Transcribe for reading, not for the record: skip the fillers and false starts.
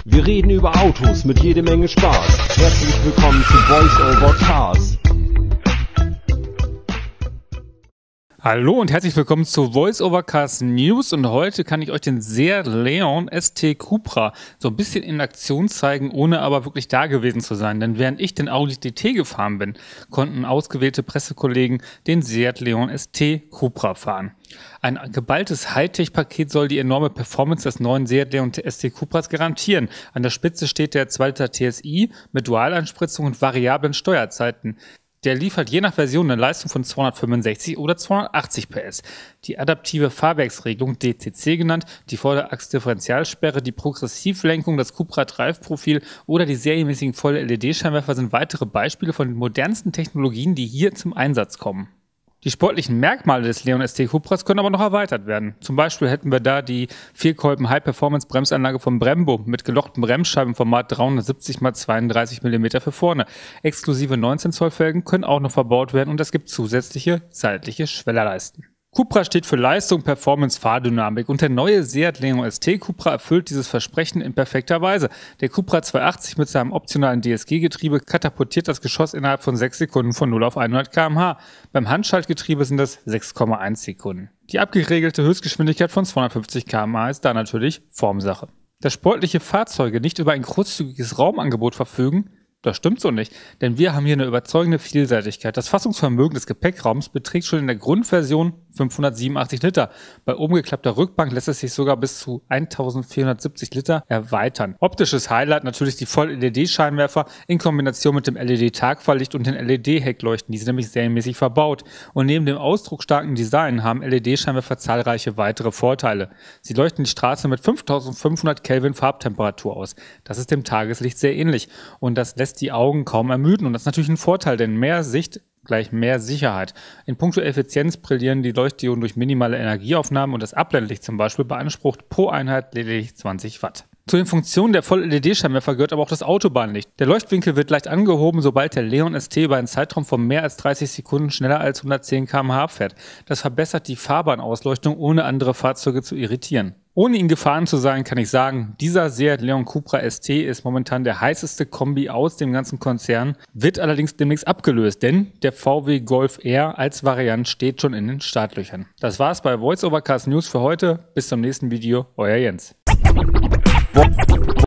Wir reden über Autos mit jede Menge Spaß. Herzlich willkommen zu Voice Over Cars. Hallo und herzlich willkommen zu Voice Over Cars News, und heute kann ich euch den Seat Leon ST Cupra so ein bisschen in Aktion zeigen, ohne aber wirklich da gewesen zu sein. Denn während ich den Audi TT gefahren bin, konnten ausgewählte Pressekollegen den Seat Leon ST Cupra fahren. Ein geballtes Hightech-Paket soll die enorme Performance des neuen Seat Leon ST Cupras garantieren. An der Spitze steht der 2 Liter TSI mit Dualeinspritzung und variablen Steuerzeiten. Der liefert je nach Version eine Leistung von 265 oder 280 PS. Die adaptive Fahrwerksregelung, DCC genannt, die Vorderachsdifferentialsperre, die Progressivlenkung, das Cupra-Drive-Profil oder die serienmäßigen voll-LED-Scheinwerfer sind weitere Beispiele von den modernsten Technologien, die hier zum Einsatz kommen. Die sportlichen Merkmale des Leon ST Cupras können aber noch erweitert werden. Zum Beispiel hätten wir da die Vierkolben High-Performance-Bremsanlage von Brembo mit gelochten Bremsscheibenformat 370 x 32 mm für vorne. Exklusive 19 Zoll Felgen können auch noch verbaut werden und es gibt zusätzliche seitliche Schwellerleisten. Cupra steht für Leistung, Performance, Fahrdynamik, und der neue Seat Leon ST Cupra erfüllt dieses Versprechen in perfekter Weise. Der Cupra 280 mit seinem optionalen DSG-Getriebe katapultiert das Geschoss innerhalb von 6 Sekunden von 0 auf 100 km/h. Beim Handschaltgetriebe sind das 6,1 Sekunden. Die abgeregelte Höchstgeschwindigkeit von 250 km/h ist da natürlich Formsache. Dass sportliche Fahrzeuge nicht über ein großzügiges Raumangebot verfügen, das stimmt so nicht, denn wir haben hier eine überzeugende Vielseitigkeit. Das Fassungsvermögen des Gepäckraums beträgt schon in der Grundversion 587 Liter. Bei umgeklappter Rückbank lässt es sich sogar bis zu 1470 Liter erweitern. Optisches Highlight natürlich die Voll-LED-Scheinwerfer in Kombination mit dem LED-Tagfahrlicht und den LED-Heckleuchten. Die sind nämlich serienmäßig verbaut. Und neben dem ausdrucksstarken Design haben LED-Scheinwerfer zahlreiche weitere Vorteile. Sie leuchten die Straße mit 5500 Kelvin Farbtemperatur aus. Das ist dem Tageslicht sehr ähnlich und das lässt die Augen kaum ermüden, und das ist natürlich ein Vorteil, denn mehr Sicht gleich mehr Sicherheit. In puncto Effizienz brillieren die Leuchtdioden durch minimale Energieaufnahmen, und das Abblendlicht zum Beispiel beansprucht pro Einheit lediglich 20 Watt. Zu den Funktionen der Voll-LED-Scheinwerfer gehört aber auch das Autobahnlicht. Der Leuchtwinkel wird leicht angehoben, sobald der Leon ST über einen Zeitraum von mehr als 30 Sekunden schneller als 110 km/h fährt. Das verbessert die Fahrbahnausleuchtung, ohne andere Fahrzeuge zu irritieren. Ohne ihn gefahren zu sein, kann ich sagen, dieser Seat Leon Cupra ST ist momentan der heißeste Kombi aus dem ganzen Konzern, wird allerdings demnächst abgelöst, denn der VW Golf R als Variant steht schon in den Startlöchern. Das war's bei Voice Over Cars News für heute. Bis zum nächsten Video, euer Jens.